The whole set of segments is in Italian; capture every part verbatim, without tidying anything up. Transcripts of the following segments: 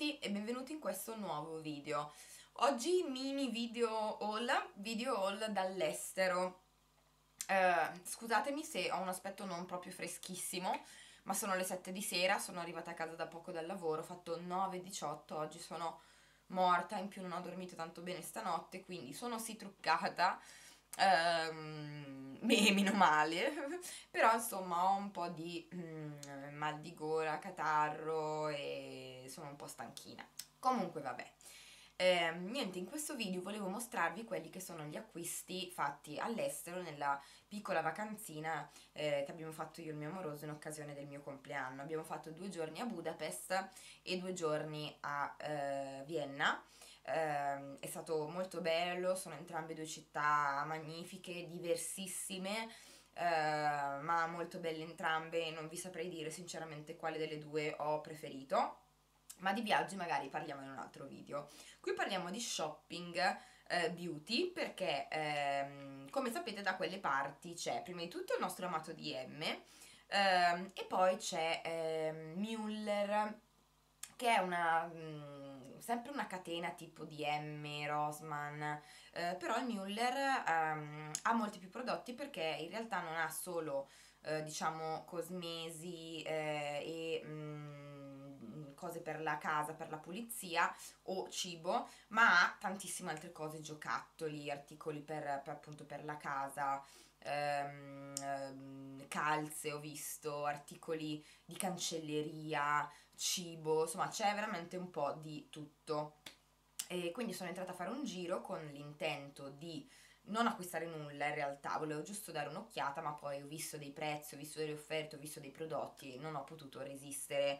tutti e benvenuti in questo nuovo video. Oggi mini video haul, video haul dall'estero. Eh, scusatemi se ho un aspetto non proprio freschissimo, ma sono le sette di sera, sono arrivata a casa da poco dal lavoro, ho fatto nove e diciotto, oggi sono morta, in più non ho dormito tanto bene stanotte, quindi sono sì truccata, ehm, me- meno male, però insomma ho un po' di mm, mal di gola, catarro e sono un po' stanchina. Comunque vabbè. Eh, niente, in questo video volevo mostrarvi quelli che sono gli acquisti fatti all'estero nella piccola vacanzina eh, che abbiamo fatto io e il mio amoroso in occasione del mio compleanno. Abbiamo fatto due giorni a Budapest e due giorni a eh, Vienna. Eh, è stato molto bello, sono entrambe due città magnifiche, diversissime, eh, ma molto belle entrambe. Non vi saprei dire sinceramente quale delle due ho preferito, ma di viaggi magari parliamo in un altro video. Qui parliamo di shopping eh, beauty perché ehm, come sapete da quelle parti c'è prima di tutto il nostro amato D M ehm, e poi c'è ehm, Müller, che è una, mh, sempre una catena tipo D M, Rossmann, eh, però il Müller ehm, ha molti più prodotti perché in realtà non ha solo eh, diciamo cosmesi eh, e mh, cose per la casa, per la pulizia o cibo, ma ha tantissime altre cose, giocattoli, articoli per, per, appunto per la casa, ehm, ehm, calze ho visto, articoli di cancelleria, cibo, insomma c'è veramente un po' di tutto. E quindi sono entrata a fare un giro con l'intento di non acquistare nulla in realtà, volevo giusto dare un'occhiata, ma poi ho visto dei prezzi, ho visto delle offerte, ho visto dei prodotti e non ho potuto resistere.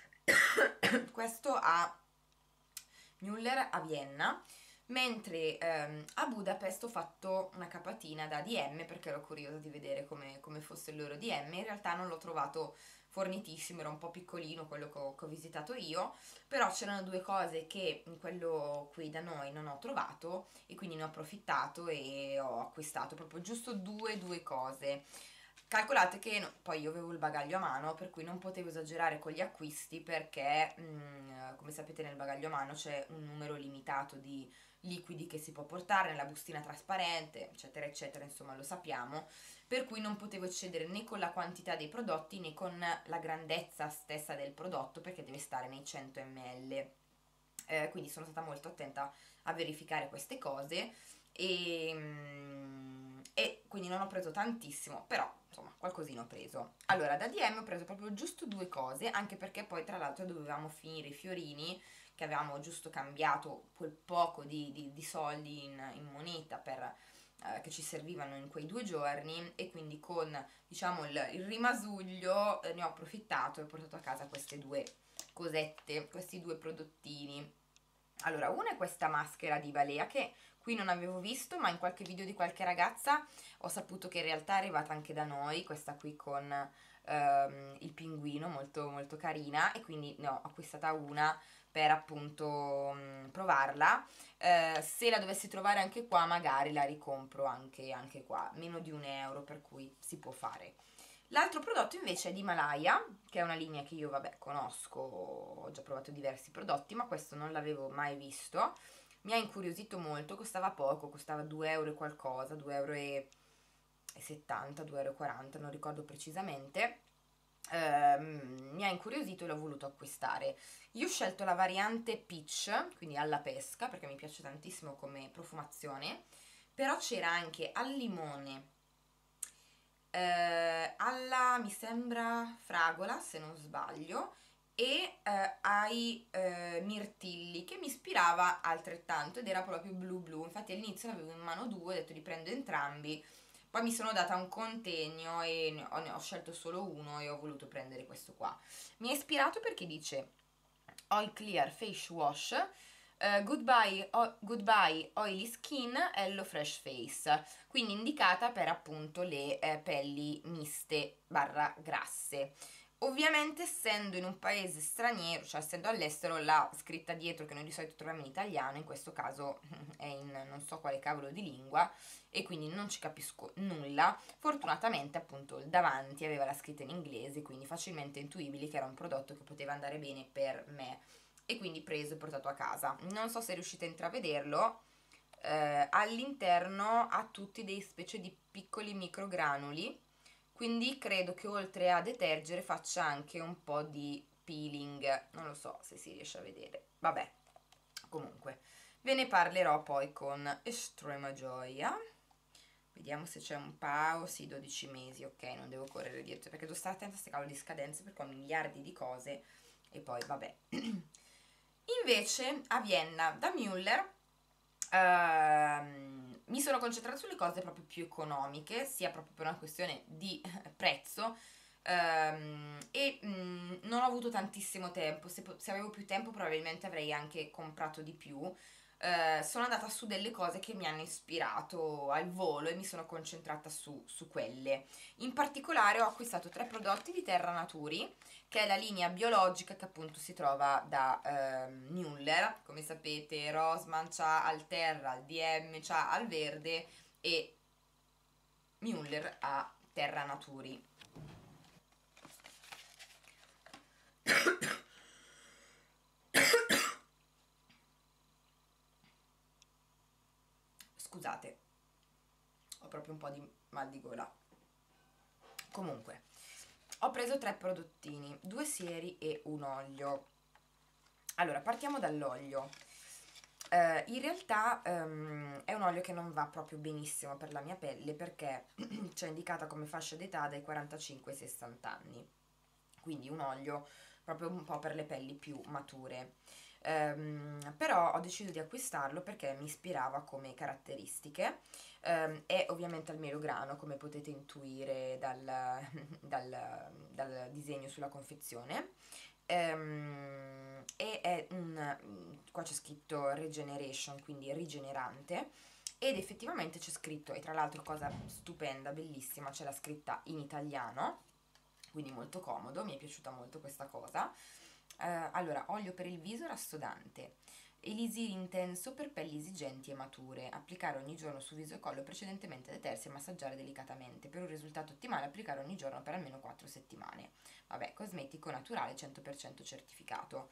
Questo a Müller a Vienna, mentre ehm, a Budapest ho fatto una capatina da D M perché ero curiosa di vedere come, come fosse il loro D M. In realtà non l'ho trovato fornitissimo, era un po' piccolino quello che ho, che ho visitato io, però c'erano due cose che in quello qui da noi non ho trovato e quindi ne ho approfittato e ho acquistato proprio giusto due, due cose. Calcolate che no, poi io avevo il bagaglio a mano, per cui non potevo esagerare con gli acquisti perché, mh, come sapete, nel bagaglio a mano c'è un numero limitato di liquidi che si può portare nella bustina trasparente, eccetera, eccetera, insomma lo sappiamo, per cui non potevo eccedere né con la quantità dei prodotti né con la grandezza stessa del prodotto perché deve stare nei cento millilitri. Eh, quindi sono stata molto attenta a verificare queste cose e, mm, e quindi non ho preso tantissimo, però insomma qualcosina ho preso. Allora da D M ho preso proprio giusto due cose, anche perché poi tra l'altro dovevamo finire i fiorini che avevamo giusto cambiato quel poco di, di, di soldi in, in moneta per, eh, che ci servivano in quei due giorni, e quindi con diciamo il, il rimasuglio eh, ne ho approfittato e ho portato a casa queste due cosette, questi due prodottini. Allora, una è questa maschera di Balea che qui non avevo visto, ma in qualche video di qualche ragazza ho saputo che in realtà è arrivata anche da noi, questa qui con ehm, il pinguino, molto molto carina, e quindi ne ho acquistata una per appunto mh, provarla. Eh, se la dovessi trovare anche qua magari la ricompro anche, anche qua, meno di un euro, per cui si può fare. L'altro prodotto invece è di Himalaya, che è una linea che io vabbè conosco, ho già provato diversi prodotti, ma questo non l'avevo mai visto. Mi ha incuriosito molto, costava poco, costava due euro e qualcosa, due euro e settanta, due euro e quaranta, non ricordo precisamente. Ehm, mi ha incuriosito e l'ho voluto acquistare. Io ho scelto la variante Peach, quindi alla pesca, perché mi piace tantissimo come profumazione, però c'era anche al limone, eh, alla, mi sembra, fragola, se non sbaglio, e eh, ai eh, mirtilli, che mi ispirava altrettanto ed era proprio blu blu. Infatti all'inizio ne avevo in mano due, ho detto li prendo entrambi, poi mi sono data un contegno e ne ho, ne ho scelto solo uno e ho voluto prendere questo qua. Mi ha ispirato perché dice Oil Clear Face Wash, Uh, goodbye, o, goodbye Oily Skin, Hello Fresh Face, quindi indicata per appunto le eh, pelli miste barra grasse. Ovviamente essendo in un paese straniero, cioè essendo all'estero, la scritta dietro che noi di solito troviamo in italiano, in questo caso è in non so quale cavolo di lingua e quindi non ci capisco nulla. Fortunatamente appunto il davanti aveva la scritta in inglese, quindi facilmente intuibili che era un prodotto che poteva andare bene per me. e quindi preso e portato a casa. Non so se riuscite a intravederlo, eh, all'interno ha tutti dei specie di piccoli microgranuli, quindi credo che oltre a detergere faccia anche un po' di peeling, non lo so se si riesce a vedere, vabbè, comunque ve ne parlerò poi con estrema gioia. Vediamo se c'è un pao, sì, dodici mesi, ok, non devo correre dietro, perché devo stare attenta a queste cavolo di scadenze, perché ho miliardi di cose, e poi vabbè. Invece a Vienna, da Müller, ehm, mi sono concentrata sulle cose proprio più economiche, sia proprio per una questione di prezzo, ehm, e mh, non ho avuto tantissimo tempo, se, se avevo più tempo probabilmente avrei anche comprato di più. Eh, sono andata su delle cose che mi hanno ispirato al volo e mi sono concentrata su, su quelle. In particolare ho acquistato tre prodotti di Terra Naturi, che è la linea biologica che appunto si trova da ehm, Müller. Come sapete, Rossmann c'ha al Terra, al D M c'ha al verde e Müller ha Terra Naturi. Scusate, ho proprio un po' di mal di gola. Comunque, ho preso tre prodottini, due sieri e un olio. Allora, partiamo dall'olio. Uh, in realtà um, è un olio che non va proprio benissimo per la mia pelle, perché c'è indicata come fascia d'età dai quarantacinque ai sessanta anni, quindi un olio proprio un po' per le pelli più mature. Um, però ho deciso di acquistarlo perché mi ispirava come caratteristiche. Um, è ovviamente al melograno, come potete intuire dal, dal, dal disegno sulla confezione. Um, e è un, qua c'è scritto regeneration, quindi rigenerante, ed effettivamente c'è scritto, e tra l'altro cosa stupenda, bellissima, c'è la scritta in italiano, quindi molto comodo, mi è piaciuta molto questa cosa. Uh, allora, olio per il viso rassodante, elisir intenso per pelli esigenti e mature, applicare ogni giorno su viso e collo, precedentemente detersi e massaggiare delicatamente. Per un risultato ottimale applicare ogni giorno per almeno quattro settimane. Vabbè, cosmetico naturale cento per cento certificato.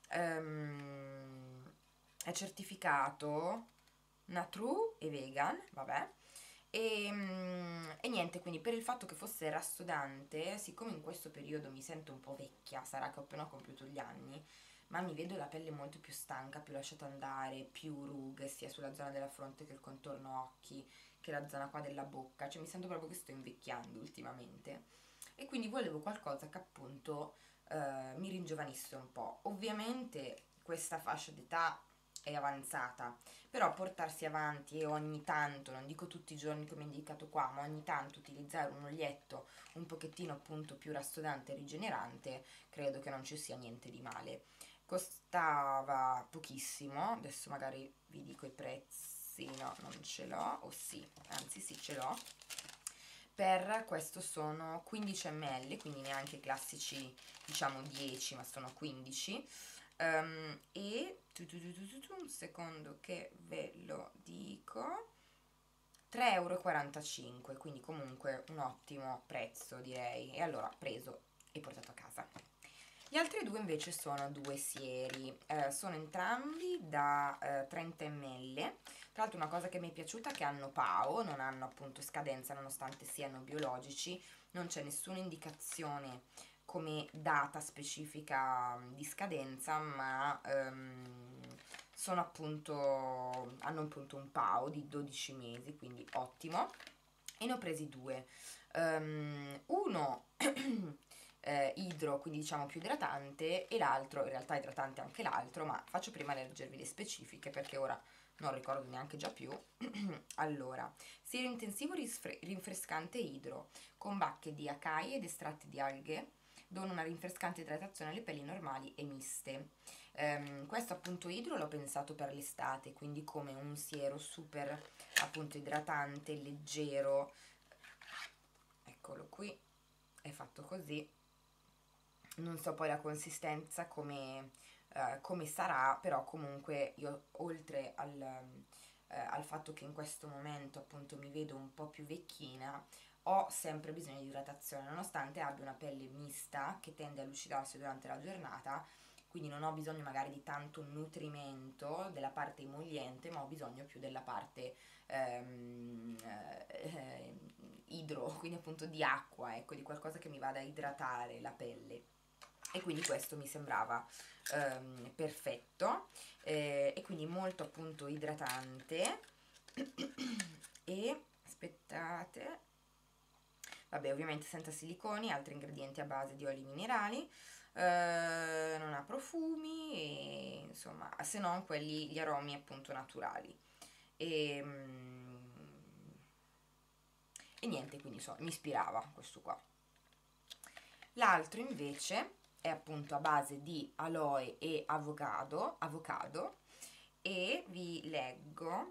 Um, è certificato Natru e vegan, vabbè. E, mm, e niente, quindi per il fatto che fosse rassodante, siccome in questo periodo mi sento un po' vecchia, sarà che ho appena compiuto gli anni, ma mi vedo la pelle molto più stanca, più lasciata andare, più rughe, sia sulla zona della fronte che il contorno occhi, che la zona qua della bocca, cioè mi sento proprio che sto invecchiando ultimamente, e quindi volevo qualcosa che appunto eh, mi ringiovanisse un po'. Ovviamente questa fascia d'età è avanzata, però portarsi avanti e ogni tanto, non dico tutti i giorni come indicato qua, ma ogni tanto utilizzare un olietto un pochettino appunto più rassodante e rigenerante, credo che non ci sia niente di male. Costava pochissimo, adesso magari vi dico i prezzi, no, non ce l'ho, o oh sì, anzi sì, ce l'ho. Per questo sono quindici millilitri, quindi neanche i classici diciamo dieci, ma sono quindici. Um, e tu, tu, tu, tu, tu, un secondo che ve lo dico, tre e quarantacinque euro, quindi comunque un ottimo prezzo, direi. E allora preso e portato a casa. Gli altri due invece sono due sieri, eh, sono entrambi da eh, trenta millilitri. Tra l'altro una cosa che mi è piaciuta è che hanno P A O, non hanno appunto scadenza nonostante siano biologici, non c'è nessuna indicazione come data specifica di scadenza, ma um, sono appunto, hanno appunto un P A O di dodici mesi, quindi ottimo. E ne ho presi due. Um, uno eh, idro, quindi diciamo più idratante, e l'altro, in realtà idratante anche l'altro, ma faccio prima leggervi le specifiche perché ora non ricordo neanche già più. Allora, siero intensivo rinfrescante idro, con bacche di acai ed estratti di alghe, donano una rinfrescante idratazione alle pelli normali e miste. Um, questo appunto idro l'ho pensato per l'estate, quindi come un siero super appunto idratante, leggero. Eccolo qui, è fatto così. Non so poi la consistenza come, uh, come sarà, però comunque io oltre al, uh, al fatto che in questo momento appunto mi vedo un po' più vecchina, ho sempre bisogno di idratazione, nonostante abbia una pelle mista che tende a lucidarsi durante la giornata, quindi non ho bisogno magari di tanto nutrimento della parte emolliente, ma ho bisogno più della parte ehm, eh, idro, quindi appunto di acqua, ecco, di qualcosa che mi vada a idratare la pelle. E quindi questo mi sembrava ehm, perfetto, eh, e quindi molto appunto idratante. E aspettate, vabbè, ovviamente senza siliconi, altri ingredienti a base di oli minerali, eh, non ha profumi, e, insomma, se non quelli, gli aromi appunto naturali. E, mm, e niente, quindi so, mi ispirava questo qua. L'altro invece è appunto a base di aloe e avocado, avocado e vi leggo.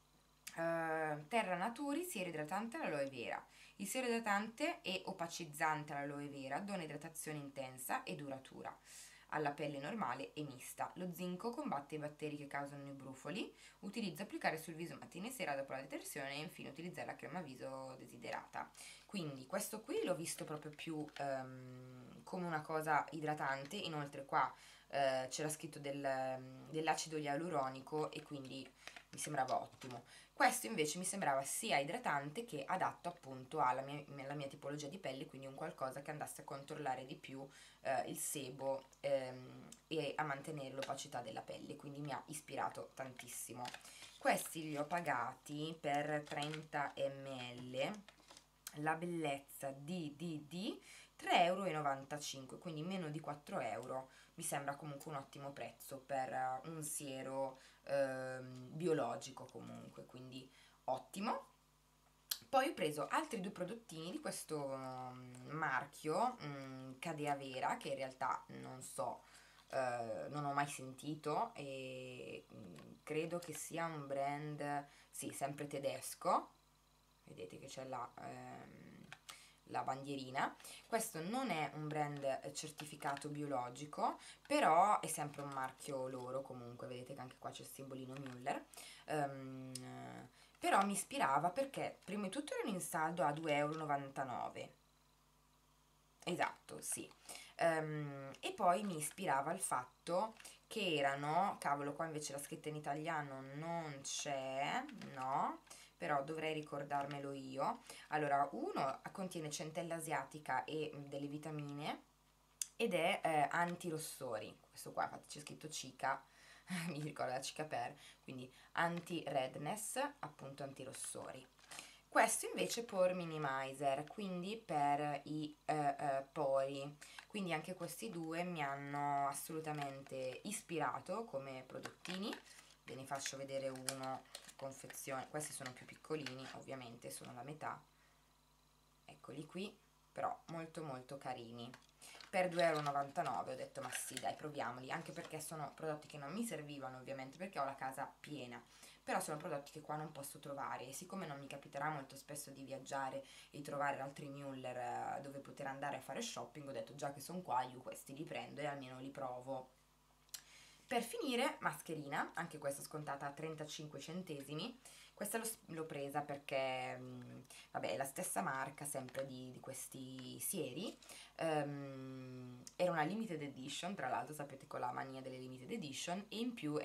Uh, Terra Naturi siero idratante all'aloe vera. Il siero idratante e opacizzante all'aloe vera dona idratazione intensa e duratura alla pelle normale e mista. Lo zinco combatte i batteri che causano i brufoli. Utilizza applicare sul viso mattina e sera dopo la detersione, e infine utilizzare la crema viso desiderata. Quindi questo qui l'ho visto proprio più um, come una cosa idratante. Inoltre qua uh, c'era scritto del, dell'acido ialuronico, e quindi mi sembrava ottimo. Questo invece mi sembrava sia idratante che adatto appunto alla mia, alla mia tipologia di pelle, quindi un qualcosa che andasse a controllare di più eh, il sebo ehm, e a mantenere l'opacità della pelle, quindi mi ha ispirato tantissimo. Questi li ho pagati per trenta millilitri, la bellezza D D D, tre e novantacinque euro, quindi meno di quattro euro. Mi sembra comunque un ottimo prezzo per uh, un siero ehm, biologico comunque, quindi ottimo. Poi ho preso altri due prodottini di questo um, marchio, um, Cadea Vera, che in realtà non so, uh, non ho mai sentito, e um, credo che sia un brand, sì, sempre tedesco. Vedete che c'è la... Um, la bandierina. Questo non è un brand certificato biologico, però è sempre un marchio loro, comunque vedete che anche qua c'è il simbolino Müller. Um, però mi ispirava perché prima di tutto erano in saldo a due e novantanove euro. Esatto, sì. Um, e poi mi ispirava il fatto che erano, cavolo, qua invece la scritta in italiano non c'è, no, però dovrei ricordarmelo io. Allora, uno contiene centella asiatica e delle vitamine, ed è eh, anti-rossori. Questo qua, infatti c'è scritto Cica, mi ricorda la Cica Per, quindi anti-redness, appunto anti-rossori. Questo invece Pore Minimizer, quindi per i eh, eh, pori. Quindi anche questi due mi hanno assolutamente ispirato come prodottini. Ve ne faccio vedere uno, confezione. Questi sono più piccolini, ovviamente, sono la metà. Eccoli qui, però molto molto carini. Per due e novantanove euro ho detto ma sì dai, proviamoli, anche perché sono prodotti che non mi servivano ovviamente perché ho la casa piena, però sono prodotti che qua non posso trovare, e siccome non mi capiterà molto spesso di viaggiare e trovare altri Müller dove poter andare a fare shopping, ho detto già che sono qua, io questi li prendo e almeno li provo. Per finire, mascherina, anche questa scontata a trentacinque centesimi. Questa l'ho presa perché, mh, vabbè, è la stessa marca sempre di, di questi sieri. Um, era una limited edition, tra l'altro sapete con la mania delle limited edition, e in più